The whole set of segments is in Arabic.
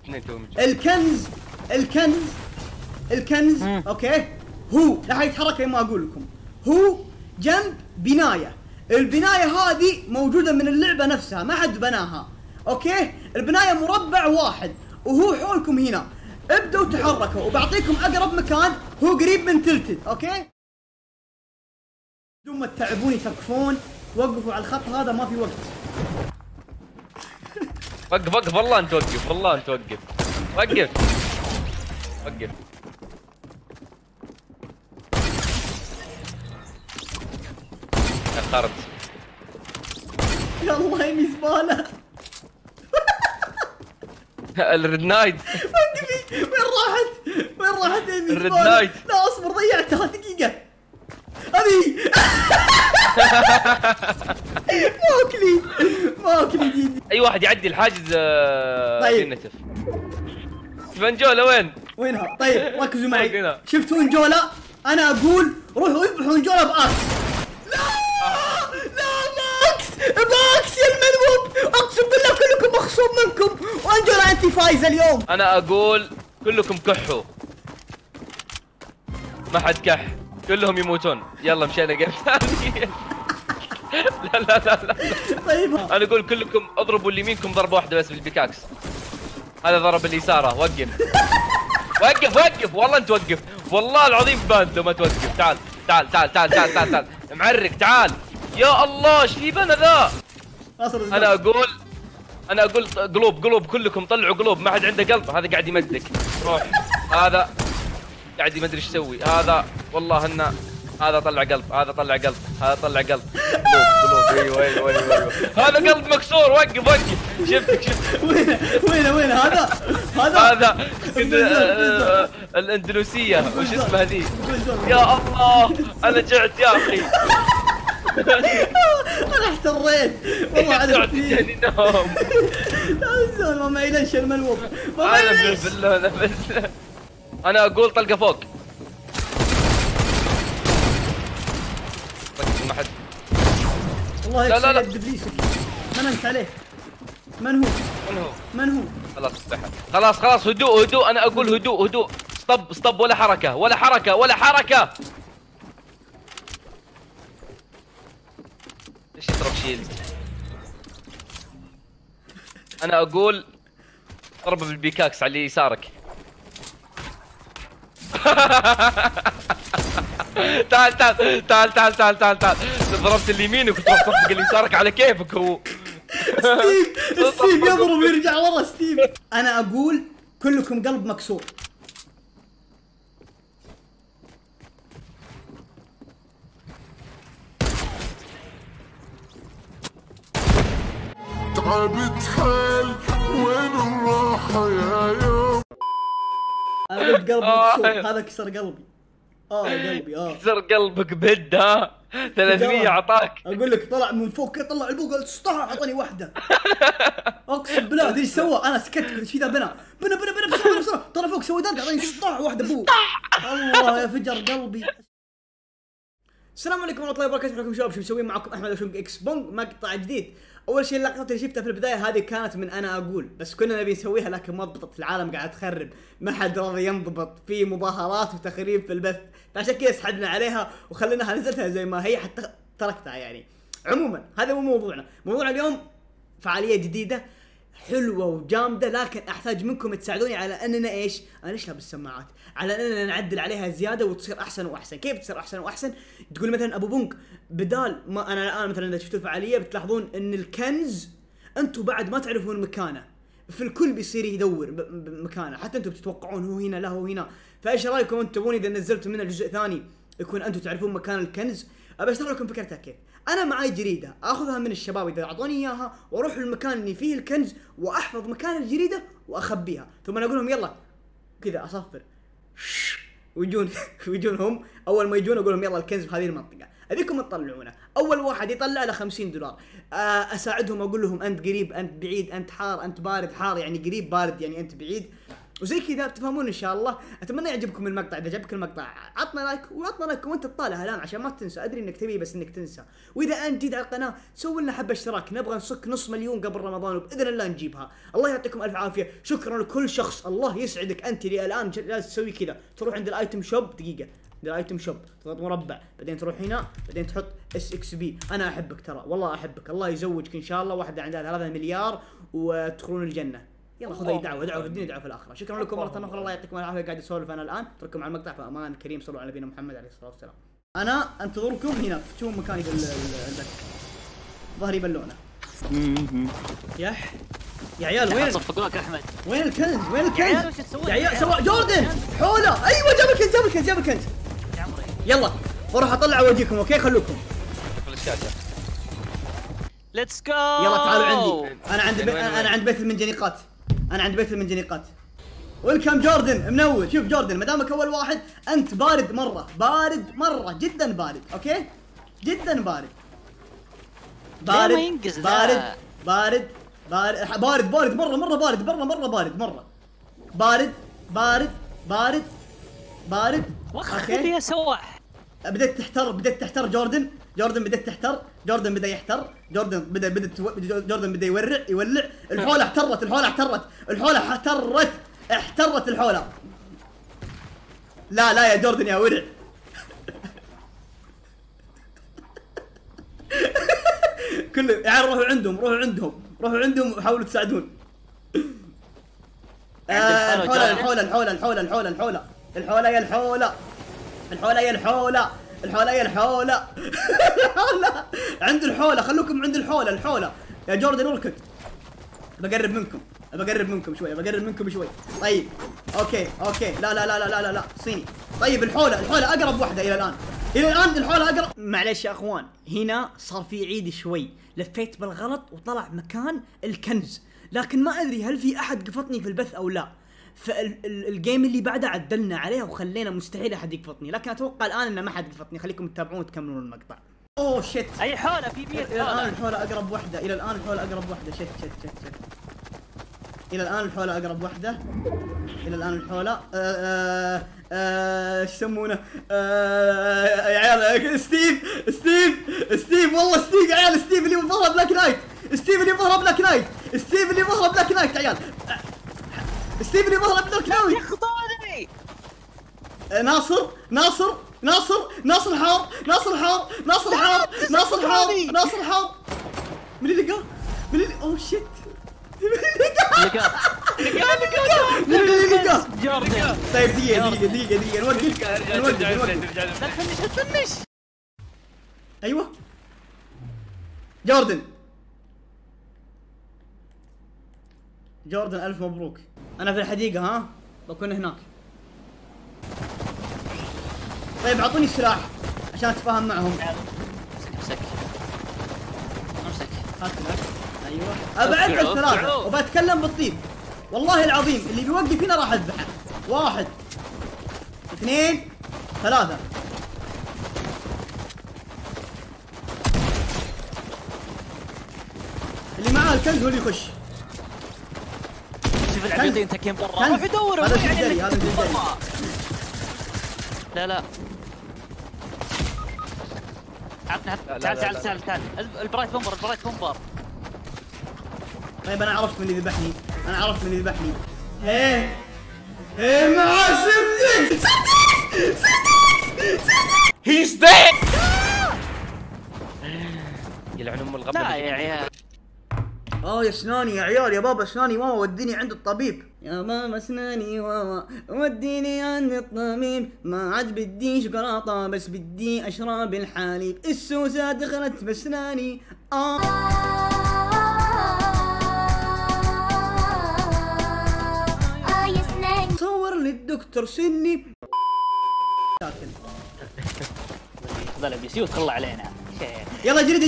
اثنين توهم. الكنز اوكي هو راح يتحرك لما اقول لكم. هو جنب بنايه، البنايه هذه موجوده من اللعبه نفسها، ما حد بناها. اوكي البنايه مربع واحد وهو حولكم هنا. ابدوا تحركوا وبعطيكم اقرب مكان، هو قريب من تلتد. اوكي بدون ما تتعبوني تكفون، وقفوا على الخط هذا ما في وقت. وقف والله انت وقف، والله انت وقف. وقف اخرت. يا الله يمي زباله. الريد نايت وين راحت يمي الريد زبالة؟ نايت. لا اصبر ضيعتها دقيقه. هذه ما اكلي دي. اي واحد يعدي الحاجز طيب. ينتف. فنجوله وين؟ وينها؟ طيب ركزوا معي. شفتوا انجولا؟ انا اقول روحوا اذبحوا انجولا باكس. لا باكس يا المنوب، اقسم بالله كلكم مخصوم منكم، وانجولا انت فايزه اليوم. انا اقول كلكم كحوا، ما حد كح، كلهم يموتون. يلا مشينا جيم ثاني. لا طيب انا اقول كلكم اضربوا اللي يمينكم ضربه واحده بس بالبيكاكس. هذا ضرب اللي يساره. وقف والله انت وقف، والله العظيم بان لو ما توقف. تعال معرق تعال. يا الله ايش في بنا ذا. انا اقول قلوب كلكم طلعوا قلوب. ما حد عنده قلب. هذا قاعد يمدك روح. هذا قاعد يمدري ايش يسوي. هذا والله انه هذا طلع قلب، هذا طلع قلب، هذا طلع قلب. قلوب ايوه. هذا قلب مكسور. وقف شفتك. وين هذا الاندلسيه وش اسمها ذي. يا الله انا جعت يا اخي. انا احتريت والله على تعطيني نوم. لا ما معي ليش المنوب. انا بالله انا اقول طلقه فوق. ما حد. والله لا ابليسك مننت عليه. من هو؟ خلاص هدوء. انا اقول هدوء. ستوب ولا حركه. ليش يضرب شيلد؟ انا اقول ضربه بالبيكاكس على اللي يسارك. تعال. ضربت اليمين وكنت بصفق اللي يسارك على كيفك. هو ستيف يضرب ويرجع ورا. ستيف انا اقول كلكم قلب مكسور. تعبت حال وين الراحة يا يوم. انا قلت قلب مكسور. هذا كسر قلبي. قلبي كسر قلبك بد. ها 300 اعطاك. اقول لك طلع من فوق كذا، طلع البوق قال اسطح اعطاني واحده. اقسم بالله ادري ايش سوى. انا سكت ايش ذا. بنا بسرعه طلع فوق سوى دارك اعطاني اسطح واحده بو. الله يا فجر قلبي. السلام عليكم ورحمه الله وبركاته. معكم شباب شو مسوين؟ معكم احمد وشونق اكس بونج. مقطع جديد. اول شيء اللقطات اللي شفتها في البدايه هذه كانت من انا اقول، بس كنا نبي نسويها لكن ما ضبطت. العالم قاعد تخرب، ما حد راضي ينضبط، في مظاهرات وتخريب في البث، فعشان كذا سحبنا عليها وخليناها نزلتها زي ما هي حتى تركتها يعني. عموما هذا مو موضوعنا. موضوعنا اليوم فعاليه جديده حلوه وجامده، لكن احتاج منكم تساعدوني على اننا ايش؟ انا ليش لابس السماعات؟ على اننا نعدل عليها زياده وتصير احسن واحسن. كيف تصير احسن واحسن؟ تقول مثلا ابو بونك بدال ما انا الان مثلا اذا شفتوا الفعاليه بتلاحظون ان الكنز انتم بعد ما تعرفون مكانه، في الكل بيصير يدور مكانه، حتى انتم بتتوقعون هو هنا لا هو هنا. فايش رايكم انتم تبون اذا نزلت منه الجزء ثاني يكون انتم تعرفون مكان الكنز؟ ابى اشرح لكم فكرتها كيف. انا معي جريده اخذها من الشباب اذا اعطوني اياها، واروح للمكان اللي فيه الكنز واحفظ مكان الجريده واخبيها، ثم انا اقول لهم يلا كذا اصفر ويجون هم. اول ما يجون اقول لهم يلا الكنز بهذه المنطقه، ابيكم تطلعونه. اول واحد يطلع له $50. اساعدهم اقول لهم انت قريب انت بعيد انت حار انت بارد حار، يعني قريب بارد يعني انت بعيد. وزي كذا بتفهمون ان شاء الله. اتمنى يعجبكم المقطع. اذا عجبك المقطع عطنا لايك وعطنا لايك وانت تطالع الان عشان ما تنسى. ادري انك تبي بس انك تنسى. واذا انت جديد على القناه سوي لنا حبه اشتراك. نبغى نصك 500,000 قبل رمضان وباذن الله نجيبها. الله يعطيكم الف عافيه. شكرا لكل شخص. الله يسعدك. انت اللي الان لازم تسوي كذا. تروح عند الايتم شوب. دقيقه عند الايتم شوب تضغط مربع بعدين تروح هنا بعدين تحط SXB. انا احبك ترى والله احبك. الله يزوجك ان شاء الله واحده عندها 3 مليار وتدخلون الجنه. يلا خذ اي دعوه في الدنيا دعوه في الاخره. شكرا لكم مره اخرى. الله يعطيكم العافيه. قاعد اسولف انا الان. اترككم على المقطع فامان كريم. صلوا على نبينا محمد عليه الصلاه والسلام. انا انتظركم هنا. تشوفون مكاني بالبث. ظهري بالونه. يح يا عيال وين صفقوك احمد؟ وين الكنز؟ وين الكنز؟ يا عيال وش تسوون؟ يا عيال سوا جوردن حوله. ايوه جاب الكنز جاب الكنز جاب الكنز. يا عمري يلا بروح اطلع واجيكم. اوكي خلوكم. في الشاشه. ليتس جو. يلا تعالوا عندي. انا عند بيت المنجنيقات. انا عند بيت المنجنيقات. ويلكم جوردن منور. شوف جوردن ما دامك اول واحد انت بارد مره. بارد مره جدا بارد. اوكي جدا بارد. بارد ما ينقز بارد بارد بارد بارد بارد مره بارد مره بارد مره بارد بارد بارد بارد. وخذ يا سواح. بدأت تحتر جوردن بدأت تحتر. جوردن بدأ يحتر. جوردن بدأ يولع. الحولة احترت الحولة. لا يا جوردن يا ورع. كله يعني روحوا عندهم وحاولوا تساعدون. الحولة عند الحولة. خلوكم عند الحولة يا جوردن. اركض. بقرب منكم شوي. طيب اوكي لا صيني. طيب الحولة اقرب واحدة الى الان الحولة اقرب. معليش يا اخوان هنا صار في عيد شوي. لفيت بالغلط وطلع مكان الكنز لكن ما ادري هل في احد قفطني في البث او لا. فالجيم اللي بعده عدلنا عليها وخلينا مستحيل احد يقفطني لكن اتوقع الان انه ما حد يقفطني. خليكم تتابعون وتكملون المقطع. اوه شيت. اي حوله في بيت. الى الان الحولة اقرب واحدة. شت الى الان الحولة اقرب واحدة. ايش يسمونه؟ يا عيال ستيف والله ستيف يا عيال. ستيف اللي ظهر بلاك نايت يا عيال. ستيف اللي ظهر بلاك نايت. يخطوني. ناصر حار. من اللي لقاه؟ اوه شيت. لقاه جوردن. طيب دقيقة نوقف. لا تفنش. ايوه جوردن الف مبروك. انا في الحديقة ها بكون هناك. طيب اعطوني السلاح عشان اتفاهم معهم. امسك هات سلاح. ايوه ابعد عن 3 وبتكلم بالطيب. والله العظيم اللي بيوقف هنا راح اذبحه. 1 2 3. اللي معاه الكنز هو اللي يخش. شوف العبيطين تكين برا. روح دور. هذا جدري. لا عطنا تعال البرايت بومبر. طيب انا عرفت من اللي ذبحني. ايه معاسمني. هيز ديد. يلعن ام الغبة. لا يا عيال. يا اسناني يا عيال. يا بابا اسناني ماما وديني عند الطبيب. يا ماما اسناني ماما وديني عند الطبيب. ما عاد بدي شوكولاته بس بدي اشرب الحليب. السوسه دخلت باسناني. صور للدكتور سني. لا بيسيو تطلع علينا. يلا جريدة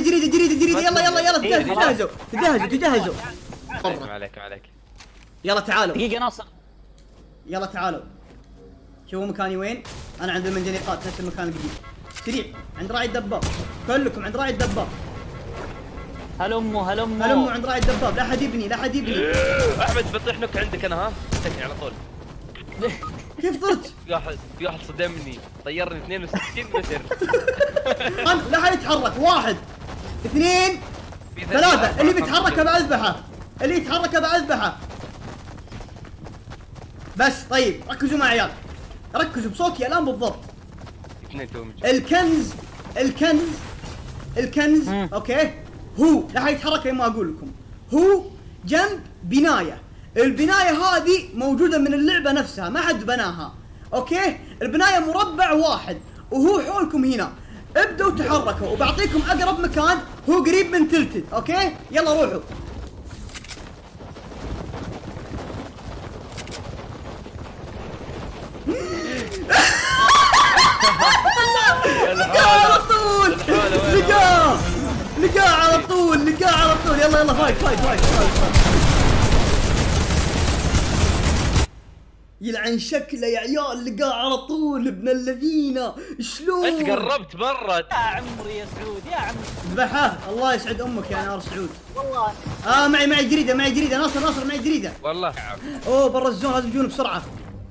يلا تجهزوا. عليك. يلا تعالوا. دقيقة ناصر. يلا تعالوا. شوفوا مكاني وين؟ انا عند المنجنيقات نفس المكان القديم. سريع عند راعي الدباب. كلكم عند راعي الدباب. هلموا عند راعي الدباب. لا حد يبني. احمد بطيح نك عندك انا ها. تكني على طول. كيف طرت؟ في واحد صدمني طيرني 62 متر. لا حد يتحرك. 1 2 3 اللي بيتحرك بأذبحه. اللي يتحرك بأذبحه. بس طيب ركزوا معي يا عيال. ركزوا بصوتي الآن بالضبط. الكنز اوكي هو لا حيتحرك لما اقول لكم. هو جنب بنايه. البنايه هذه موجوده من اللعبه نفسها، ما حد بناها. اوكي البنايه مربع واحد وهو حولكم هنا. ابدوا تحركوا وبعطيكم اقرب مكان. هو قريب من تلتد. اوكي يلا روحوا. لقاه على طول. لقاه على طول. يلا فايت. يلعن شكله يا عيال. لقاه على طول ابن الذين. شلون انت قربت مره يا عمري يا سعود يا عمري. اذبحه. الله يسعد امك يا نار سعود. والله معي جريده. ناصر معي جريده. والله. اوه برا الزون لازم تجون بسرعه.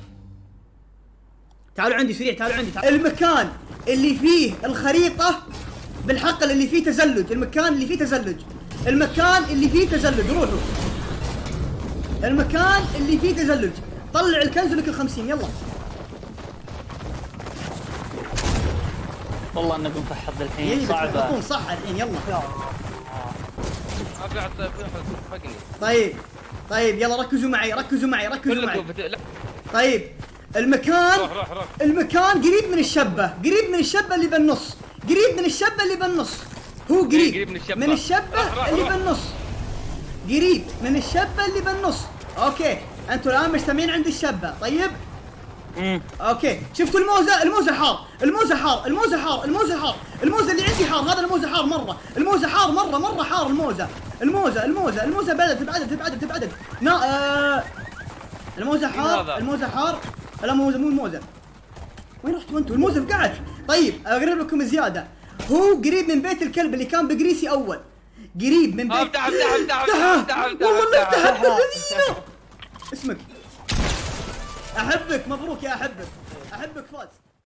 تعالوا عندي سريع. المكان اللي فيه الخريطة بالحقل اللي فيه تزلج. المكان اللي فيه تزلج روحوا. المكان اللي فيه تزلج. طلع الكنز لك ال50 يلا. والله انكم فحط الحين صعبة. صح الحين يلا. فقني. طيب يلا ركزوا معي. طيب المكان قريب من الشبه. اللي بالنص. هو قريب من الشبه اللي بالنص. اوكي انتوا الان مجتمعين عند الشبه. طيب اوكي شفتوا الموزه حار. الموزه اللي عندي حار. هذا الموزه حار مره. حار. الموزه بدأت تبعد. الموزه حار. لا مو الموزه. وين رحتوا انتوا؟ الموزه فقعت. طيب اقرب لكم زياده. هو قريب من بيت الكلب اللي كان بقريسي اول. قريب من بيت. افتح. والله افتح. اسمك. احبك. مبروك يا احبك. فاز.